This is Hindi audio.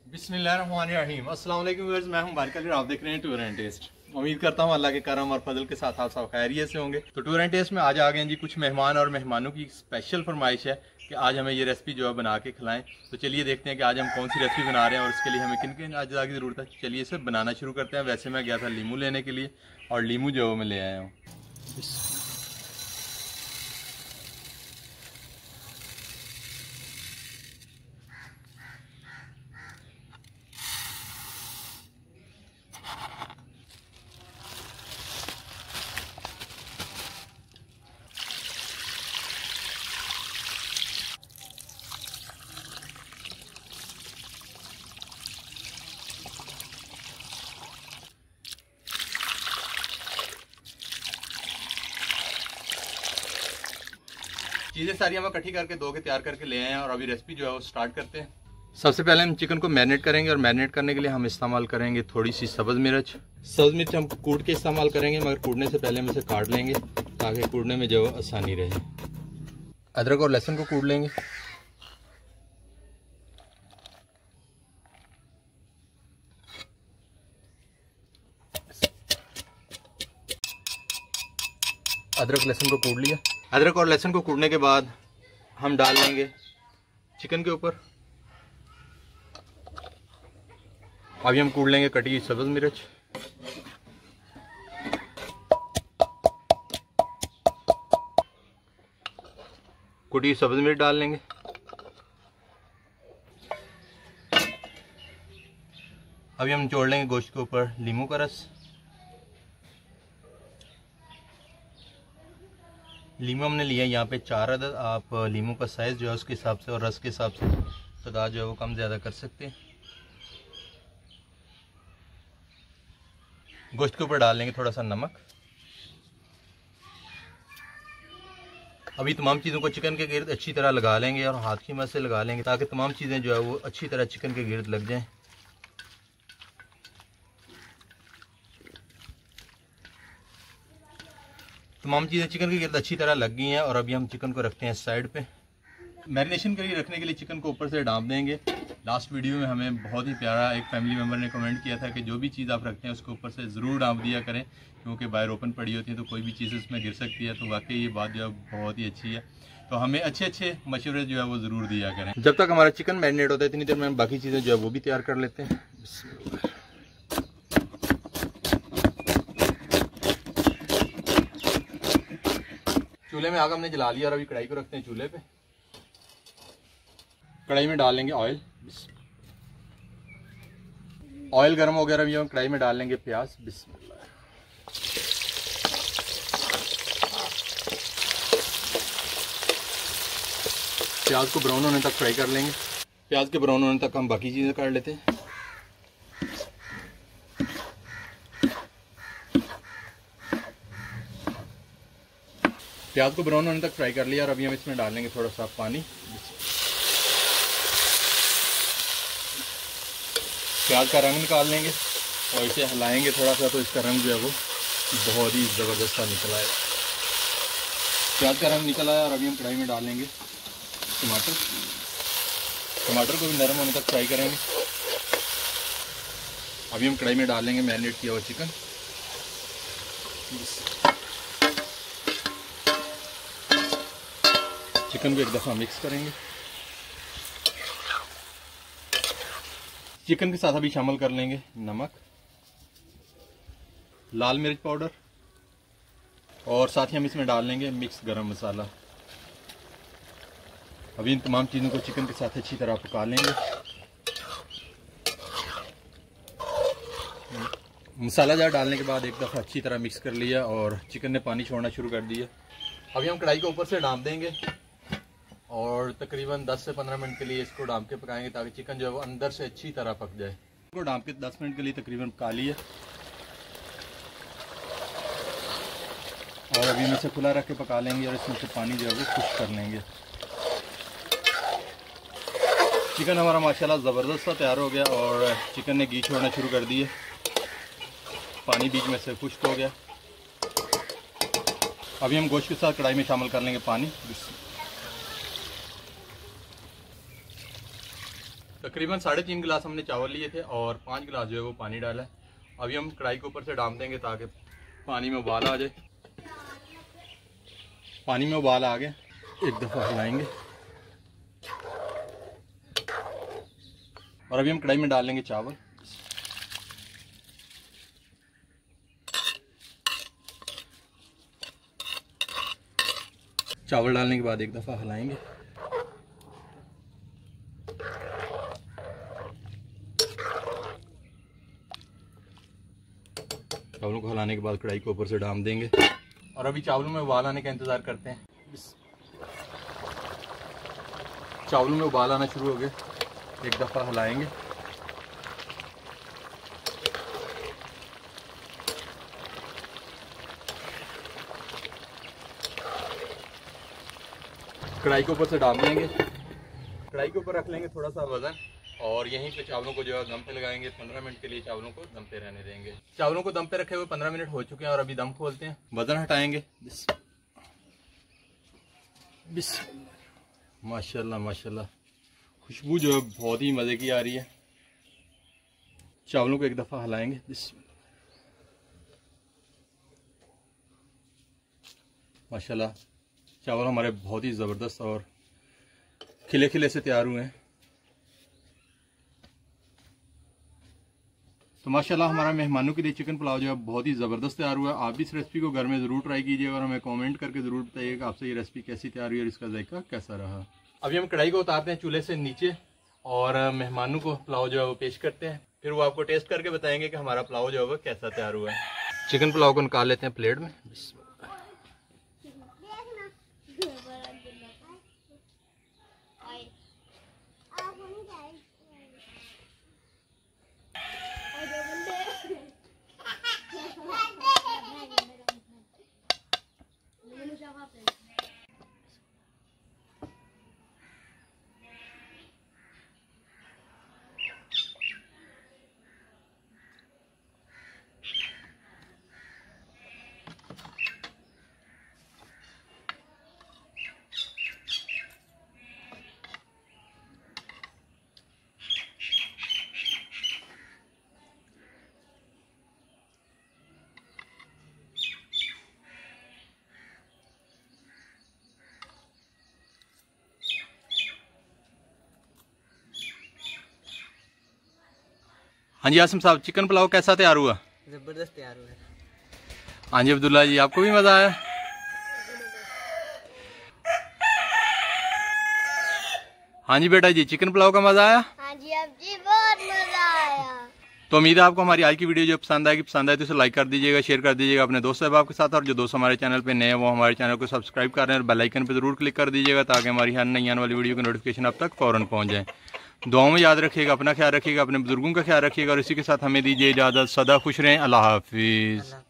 बिस्मिल्लाहिर्रहमानिर्रहीम। अस्सलाम वालेकुम व्यूअर्स, मैं हूं बारिक अली, आप देख रहे हैं टूर एंड टेस्ट। उम्मीद करता हूं अल्लाह के करम और फजल के साथ आप सब खैरियत से होंगे। तो टूर एंड टेस्ट में आज आ गए हैं जी कुछ मेहमान, और मेहमानों की स्पेशल फरमाइश है कि आज हमें ये रेसिपी जो है बना के खिलाएं। तो चलिए देखते हैं कि आज हम कौन सी रेसिपी बना रहे हैं और उसके लिए हमें किन किन अज्जा की ज़रूरत है। चलिए इसे बनाना शुरू करते हैं। वैसे मैं गया था लीमू लेने के लिए, और लीमू जो है मैं ले आया हूँ। चीज़ें सारी हम इकट्ठी करके धो के तैयार करके ले आए हैं, और अभी रेसिपी जो है वो स्टार्ट करते हैं। सबसे पहले हम चिकन को मैरिनेट करेंगे, और मैरिनेट करने के लिए हम इस्तेमाल करेंगे थोड़ी सी सब्ज़ मिर्च। सब्ज़ मिर्च हम कूट के इस्तेमाल करेंगे, मगर कूटने से पहले हम इसे काट लेंगे ताकि कूटने में जो आसानी रहे। अदरक और लहसुन को कूट लेंगे। अदरक लहसुन को कूट लिया। अदरक और लहसुन को कूटने के बाद हम डाल लेंगे चिकन के ऊपर। अभी हम कूट लेंगे कटी हुई सब्ज़ मिर्च। कुटी हुई सब्ज़ मिर्च डाल लेंगे। अभी हम निचोड़ लेंगे गोश्त के ऊपर लीमू का रस। लीमू हमने लिया है यहाँ पे 4 अदद। आप लीमू का साइज़ जो है उसके हिसाब से और रस के हिसाब से तादाद जो है वो कम ज़्यादा कर सकते हैं। गोश्त के ऊपर डाल लेंगे थोड़ा सा नमक। अभी तमाम चीज़ों को चिकन के गिर्द अच्छी तरह लगा लेंगे, और हाथ की मदद से लगा लेंगे ताकि तमाम चीज़ें जो है वो अच्छी तरह चिकन के गिर्द लग जाएं। तमाम चीज़ें चिकन के गिर्द अच्छी तरह लग गई हैं, और अभी हम चिकन को रखते हैं साइड पे। मैरिनेशन के लिए रखने के लिए चिकन को ऊपर से डांप देंगे। लास्ट वीडियो में हमें बहुत ही प्यारा एक फैमिली मेम्बर ने कमेंट किया था कि जो भी चीज़ आप रखते हैं उसको ऊपर से ज़रूर डांप दिया करें, क्योंकि बाहर ओपन पड़ी होती है तो कोई भी चीज़ उसमें गिर सकती है। तो वाकई ये बात जो है बहुत ही अच्छी है। तो हमें अच्छे अच्छे मशवरे जो है वो ज़रूर दिया करें। जब तक हमारा चिकन मैरिनेट होता है इतनी देर में हम बाकी चीज़ें जो है वो भी तैयार कर लेते हैं। चूल्हे में आग हमने जला लिया, और अभी कढ़ाई को रखते हैं चूल्हे पे। कढ़ाई में डाल लेंगे ऑयल। ऑयल गर्म हो गया, अभी हम कढ़ाई में डाल लेंगे प्याज। बिस्मिल्लाह। प्याज को ब्राउन होने तक फ्राई कर लेंगे। प्याज के ब्राउन होने तक हम बाकी चीज़ें कर लेते हैं। प्याज को ब्राउन होने तक फ्राई कर लिया, और अभी हम इसमें डालेंगे थोड़ा सा पानी। प्याज का रंग निकाल लेंगे और इसे हिलाएंगे थोड़ा सा, तो इसका रंग जो है वो बहुत ही ज़बरदस्त सा निकल आएगा। प्याज का रंग निकल आया, और अभी हम कढ़ाई में डालेंगे टमाटर। टमाटर को भी नरम होने तक फ्राई करेंगे। अभी हम कढ़ाई में डालेंगे मैरिनेट किया हुआ चिकन। चिकन को एक दफ़ा मिक्स करेंगे। चिकन के साथ अभी शामिल कर लेंगे नमक, लाल मिर्च पाउडर, और साथ ही हम इसमें डाल लेंगे मिक्स गरम मसाला। अभी इन तमाम चीज़ों को चिकन के साथ अच्छी तरह पका लेंगे। मसाला जार डालने के बाद एक दफ़ा अच्छी तरह मिक्स कर लिया, और चिकन ने पानी छोड़ना शुरू कर दिया। अभी हम कढ़ाई को ऊपर से डांप देंगे, और तकरीबन 10 से 15 मिनट के लिए इसको डांप के पकाएंगे ताकि चिकन जो है वो अंदर से अच्छी तरह पक जाए। इसको डांप के 10 मिनट के लिए तकरीबन पका लिया, और अभी हम इसे खुला रख के पका लेंगे, और इसमें से पानी जो है वो खुश्क कर लेंगे। चिकन हमारा माशाल्लाह ज़बरदस्त सा तैयार हो गया, और चिकन ने घी छोड़ना शुरू कर दिया। पानी बीच में से खुश्क हो गया। अभी हम गोश्त के साथ कढ़ाई में शामिल कर लेंगे पानी। तकरीबन 3.5 गिलास हमने चावल लिए थे और 5 गिलास जो है वो पानी डाला है। अभी हम कढ़ाई के ऊपर से डाल देंगे ताकि पानी में उबाल आ जाए। पानी में उबाल आ गया, एक दफ़ा हिलाएंगे और अभी हम कढ़ाई में डाल लेंगे चावल। चावल डालने के बाद एक दफ़ा हिलाएंगे। चावलों को हिलाने के बाद कढ़ाई के ऊपर से डाल देंगे और अभी चावलों में उबाल आने का इंतज़ार करते हैं। चावलों में उबाल आना शुरू हो गया, एक दफ़ा हिलाएंगे। कढ़ाई के ऊपर से डाल देंगे, कढ़ाई के ऊपर रख लेंगे थोड़ा सा वज़न और यहीं पे चावलों को जो है दम पे लगाएंगे। 15 मिनट के लिए चावलों को दम पे रहने देंगे। चावलों को दम पे रखे हुए 15 मिनट हो चुके हैं और अभी दम खोलते हैं, वज़न हटाएंगे। माशाल्लाह माशाल्लाह, खुशबू जो है बहुत ही मज़े की आ रही है। चावलों को एक दफ़ा हिलाएंगे। माशाल्लाह चावल हमारे बहुत ही ज़बरदस्त और खिले खिले से तैयार हुए हैं। तो माशाल्लाह हमारा मेहमानों के लिए चिकन पुलाव जो है बहुत ही ज़बरदस्त तैयार हुआ है। आप भी इस रेसिपी को घर में ज़रूर ट्राई कीजिएगा और हमें कमेंट करके ज़रूर बताइएगा आपसे ये रेसिपी कैसी तैयार हुई और इसका जायका कैसा रहा। अभी हम कढ़ाई को उतारते हैं चूल्हे से नीचे और मेहमानों को पुलाव जो है वो पेश करते हैं, फिर वो आपको टेस्ट करके बताएंगे कि हमारा पुलाव जो है वो कैसा तैयार हुआ है। चिकन पुलाव को निकाल लेते हैं प्लेट में। हाँ जी आसिम साहब, चिकन पुलाव कैसा तैयार हुआ? जबरदस्त तैयार हुआ है। हाँ जी अब्दुल्ला जी, आपको भी मज़ा आया? हाँ जी बेटा जी, चिकन पुलाव का मज़ा आया? हाँ जी अब जी बहुत मजा आया। तो उम्मीद है आपको हमारी आज की वीडियो जो पसंद आएगी, पसंद आए तो इसे लाइक कर दीजिएगा, शेयर कर दीजिएगा अपने दोस्त अहबाब के साथ, और जो दोस्त हमारे चैनल पे नए हैं वो हमारे चैनल को सब्सक्राइब कर रहे हैं और बेल आइकन पे ज़रूर क्लिक कर दीजिएगा ताकि हमारी हर नई आने वाली वीडियो की नोटिफिकेशन अब तक फ़ौरन पहुँच जाए। दुआओं में याद रखिएगा, अपना ख्याल रखिएगा, अपने बुजुर्गों का ख्याल रखिएगा और इसी के साथ हमें दीजिए इजाज़त। सदा खुश रहें। अल्लाह हाफिज़।